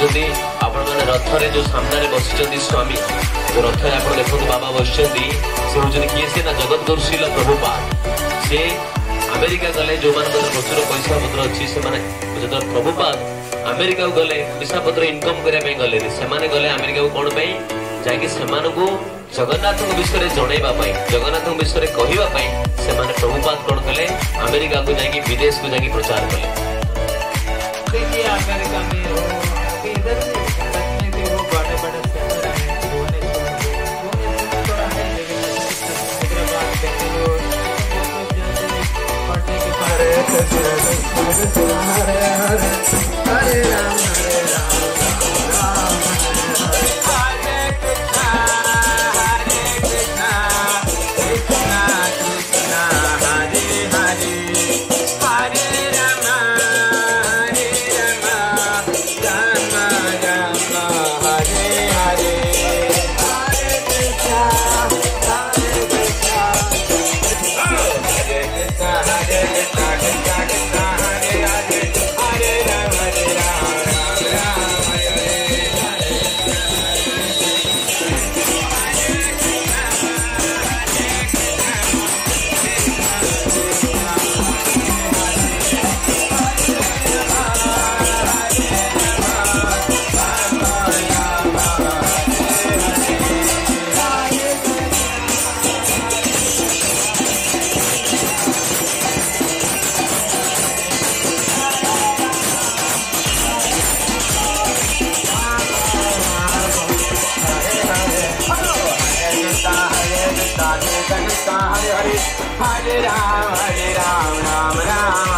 देखुं आपण मैंने रथरे जो सामने बसी स्वामी जो रथ आप देखो बाबा बस से हूँ किए से ना जगत गुरु श्रील प्रभुपाद से अमेरिका गले जो मान प्रचुर पैसा पत्र अच्छी से जो प्रभुपाद अमेरिका को गले पैसा पत्र इनकम करने गले से गले अमेरिका को कौन जाकि जगन्नाथ विषय जनवाई जगन्नाथ विषय कहवाई से प्रभुपाद कौन कले अमेरिका को जाकि विदेश को जाकि प्रचार कले। देखिए अमेरिका में हो इधर भी वो बड़े बड़े शहर हैं भुवनेश्वर थोड़ा है लेकिन हैदराबाद बेंगलोर पढ़ने के बाद हरे राम हरे राम राम राम